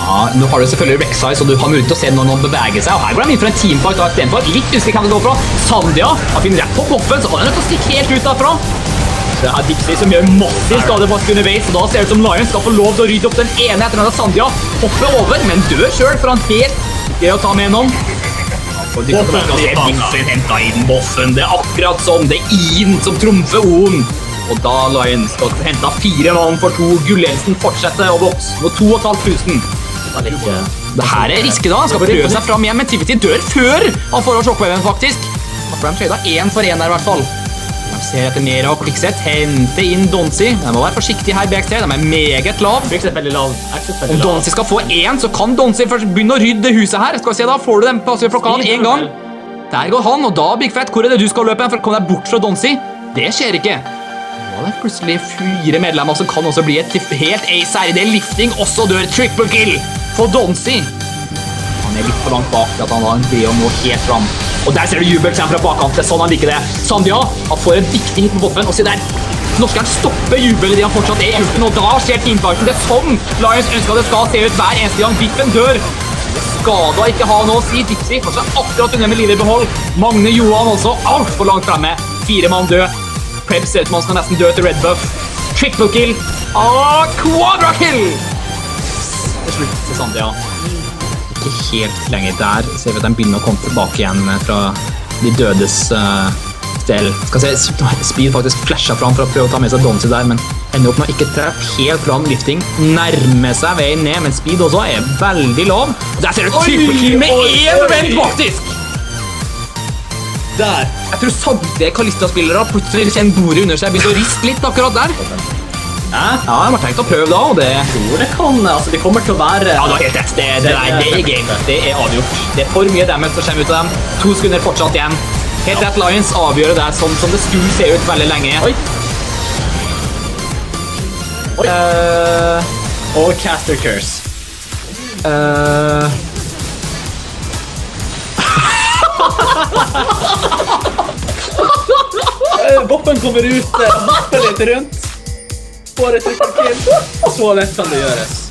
Ja, nå har du selvfølgelig Rek'Sai, så du har mulighet til å se når noen beveger seg. Og her går de inn for en teamfight og istedenfor. Litt usikker kan det gå fra. Sandia har finnet rett på boffen, så han er nødt til å stikke helt ut derfra. Det er Dixie som gjør massiv skade faktisk underveis, og da ser det ut som Lion skal få lov til å rydde opp den ene etter denne Sandia. Hopper over, men dør selv, for han helt ikke å ta med gjennom. Dixie hentet inn bossen. Det er akkurat som det er Ian som trumfer Oen. Og da Lion skal hente 4 mann for 2. Gullelsen fortsetter å vokse mot 2500. Det her er riske da. Han skal prøve seg fram igjen, men Tivity dør før han får av shockwaven faktisk. Da får de tradet 1 for 1 her i hvert fall. De ser etter mer av Quickset, hente inn Donzi. De må være forsiktige her backstage, de er meget lav. Quickset veldig lav. Om Donzi skal få 1, så kan Donzi først begynne å rydde huset her. Skal vi se da, får du den passive flokkan 1 gang. Der går han, og da Big Fat, hvor er det du skal løpe for å komme deg bort fra Donzi? Det skjer ikke. Nå er det plutselig 4 medlemmer som kan også bli et helt ace her. Det er lifting, også dør triple kill for Donzi. Han er litt for langt bak til at han har en idé om å nå helt fram. Og der ser du Jubel kommer fra bakkant, det er sånn han liker det. Sandia, han får en dikting på boffen, og se der. Norskeren stopper Jubel i det han fortsatt er i ulten, og da skjer teamfighten. Det er sånn Lions ønsker det skal se ut hver eneste gang Biffen dør. Det skal da ikke ha noe å si. Dixie fortsatt akkurat under med livet i behold. Magne Johan også alt for langt fremme. 4 mann død. Krebs ser ut som han skal nesten dø til Red Buff. Triple kill. Quadra kill! Til slutt til Sandia. Ikke helt lenger der. Ser vi at de begynner å komme tilbake igjen fra de dødes stel. Skal se, Speed faktisk flashet fram for å prøve å ta med seg Donzi der, men ender opp med å ikke treffe helt fram lifting. Nærmer seg veien ned, men Speed også er veldig lav. Der ser du triple kill med 1 vent faktisk! Der. Jeg tror samtlige Kalista-spillere plutselig kjenner bordet under seg. Begynner å riste litt akkurat der. Ja, de har tenkt å prøve da, og det... Jeg tror det kan, altså det kommer til å være... Ja, du har helt rett, det er game, det er avgjort. Det er for mye damage som kommer ut av dem. 2 sekunder fortsatt igjen. Helt rett, Lions avgjør det sånn som det skulle se ut veldig lenge. Oi. Oi. Og Caster Curse. Boppen kommer ut, hopper litt rundt. Får et triple kill. Så lett kan det gjøres.